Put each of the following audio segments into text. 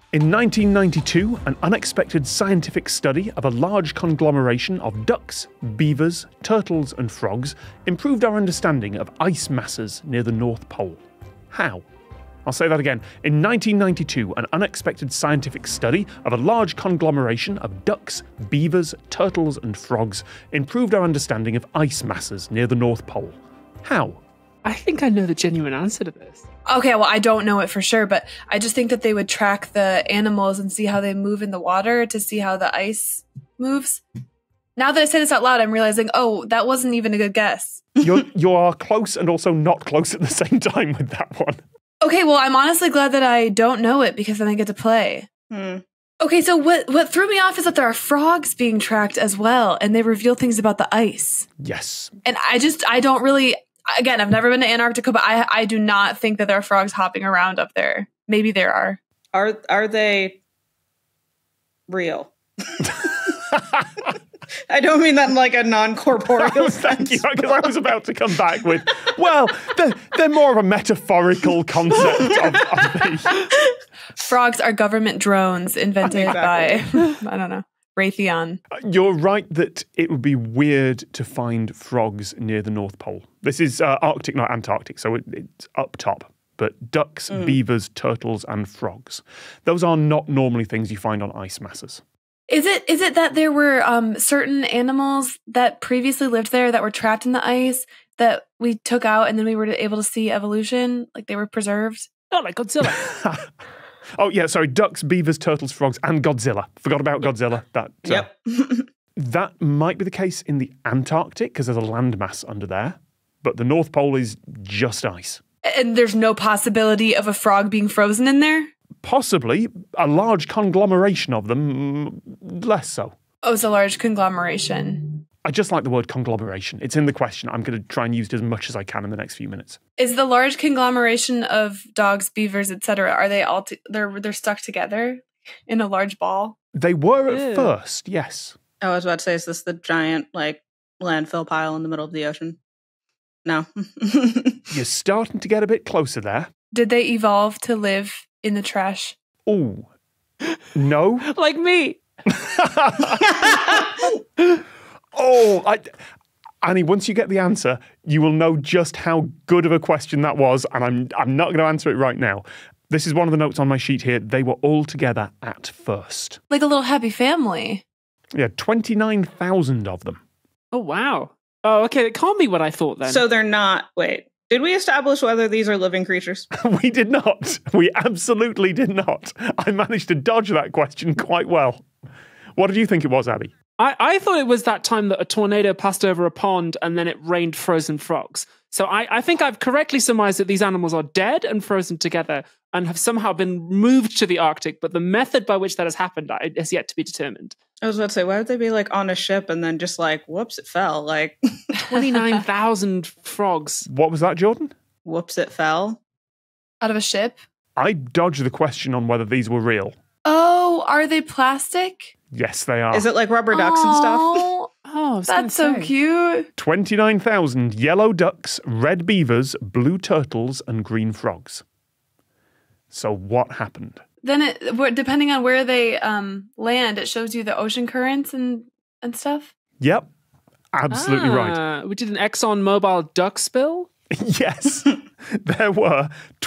In 1992, an unexpected scientific study of a large conglomeration of ducks, beavers, turtles and frogs improved our understanding of ice masses near the North Pole. How? I'll say that again. In 1992, an unexpected scientific study of a large conglomeration of ducks, beavers, turtles and frogs improved our understanding of ice masses near the North Pole. How? I think I know the genuine answer to this. Okay, well, I don't know it for sure, but I just think that they would track the animals and see how they move in the water to see how the ice moves. Now that I say this out loud, I'm realizing, oh, that wasn't even a good guess. You are close and also not close at the same time with that one. Okay, well, I'm honestly glad that I don't know it because then I get to play. Okay, so what threw me off is that there are frogs being tracked as well, and they reveal things about the ice. Yes. And I don't really... Again, I've never been to Antarctica, but I do not think that there are frogs hopping around up there. Maybe there are. Are they real? I don't mean that in like a non-corporeal sense. Thank you, because I was about to come back with, well, they're more of a metaphorical concept of the... Frogs are government drones invented by, I don't know, Raytheon. You're right that it would be weird to find frogs near the North Pole. This is Arctic, not Antarctic, so it's up top. But ducks, beavers, turtles, and frogs. Those are not normally things you find on ice masses. Is it that there were certain animals that previously lived there that were trapped in the ice that we took out and then we were able to see evolution? Like they were preserved? Oh, like Godzilla. Oh, yeah, sorry. Ducks, beavers, turtles, frogs, and Godzilla. Forgot about Godzilla. Yep. That might be the case in the Antarctic because there's a landmass under there. But the North Pole is just ice. And there's no possibility of a frog being frozen in there? Possibly. A large conglomeration of them, less so. Oh, it's a large conglomeration. I just like the word conglomeration. It's in the question. I'm going to try and use it as much as I can in the next few minutes. Is the large conglomeration of dogs, beavers, etc., are they all they're stuck together in a large ball? They were at first, yes. I was about to say, is this the giant like landfill pile in the middle of the ocean? No. You're starting to get a bit closer there. Did they evolve to live in the trash? Oh, no. Like me. Annie, once you get the answer, you will know just how good of a question that was, and I'm not going to answer it right now. This is one of the notes on my sheet here. They were all together at first. Like a little happy family. Yeah, 29,000 of them. Oh, wow. Oh, okay. It can't be what I thought then. So they're not... Wait. Did we establish whether these are living creatures? We did not. We absolutely did not. I managed to dodge that question quite well. What did you think it was, Abby? I thought it was that time that a tornado passed over a pond and then it rained frozen frogs. So I think I've correctly surmised that these animals are dead and frozen together and have somehow been moved to the Arctic, but the method by which that has happened is yet to be determined. I was about to say, why would they be like on a ship and then just like, whoops, it fell? Like 29,000 frogs. What was that, Jordan? Whoops, it fell. Out of a ship? I dodged the question on whether these were real. Oh, are they plastic? Yes, they are. Is it like rubber ducks and stuff? Oh, that's so cute. 29,000 yellow ducks, red beavers, blue turtles, and green frogs. So what happened? Then depending on where they land, it shows you the ocean currents and stuff? Yep, absolutely right. We did an ExxonMobil duck spill? Yes. There were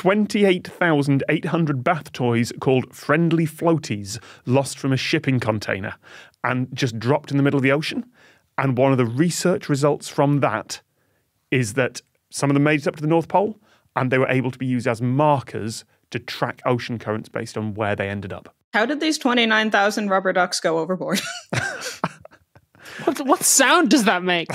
28,800 bath toys called friendly floaties lost from a shipping container and just dropped in the middle of the ocean. And one of the research results from that is that some of them made it up to the North Pole and they were able to be used as markers to track ocean currents based on where they ended up. How did these 29,000 rubber ducks go overboard? What sound does that make?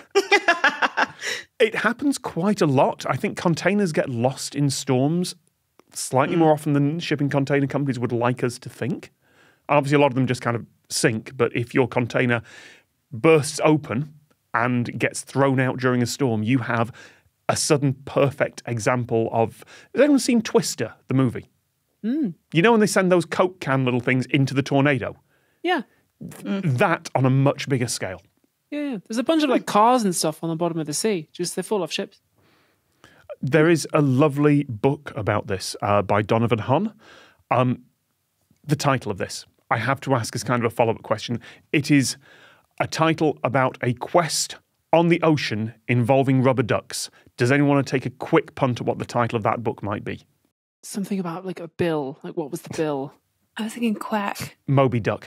It happens quite a lot. I think containers get lost in storms slightly more often than shipping container companies would like us to think. Obviously, a lot of them just kind of sink, but if your container bursts open and gets thrown out during a storm, you have a sudden perfect example of... Has anyone seen Twister, the movie? You know when they send those Coke can little things into the tornado? Yeah. That on a much bigger scale. Yeah. There's a bunch of like cars and stuff on the bottom of the sea. Just they're full of ships. There is a lovely book about this by Donovan Hunn. the title of this. I have to ask as kind of a follow-up question. It is a title about a quest on the ocean involving rubber ducks. Does anyone want to take a quick punt at what the title of that book might be? Something about like a bill. Like what was the bill? I was thinking quack. Moby Duck.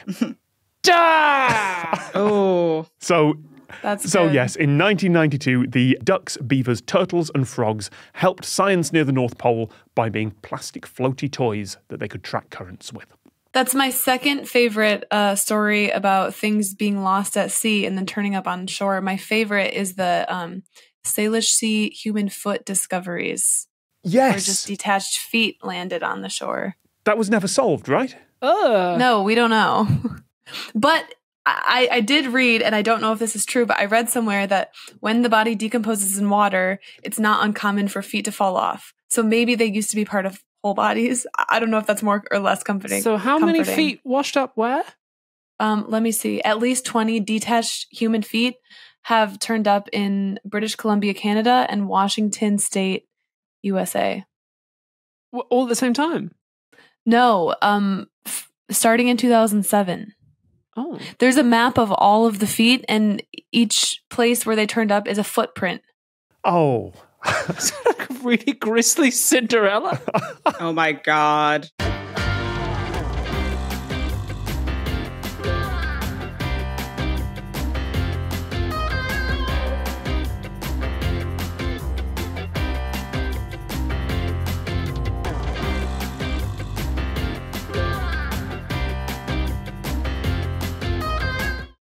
Oh. So That's So good. yes, in 1992, the ducks, beavers, turtles and frogs helped science near the North Pole by being plastic floaty toys that they could track currents with. That's my second favorite story about things being lost at sea and then turning up on shore. My favorite is the Salish Sea human foot discoveries. Yes. Where just detached feet landed on the shore. That was never solved, right? No, we don't know. But I did read, and I don't know if this is true, but I read somewhere that when the body decomposes in water, it's not uncommon for feet to fall off. So maybe they used to be part of whole bodies. I don't know if that's more or less comforting. So how many feet washed up where? Let me see. At least 20 detached human feet have turned up in British Columbia, Canada, and Washington State, USA. All at the same time? No, starting in 2007. Oh. There's a map of all of the feet, and each place where they turned up is a footprint. Oh. It's like a really grisly Cinderella. Oh my God.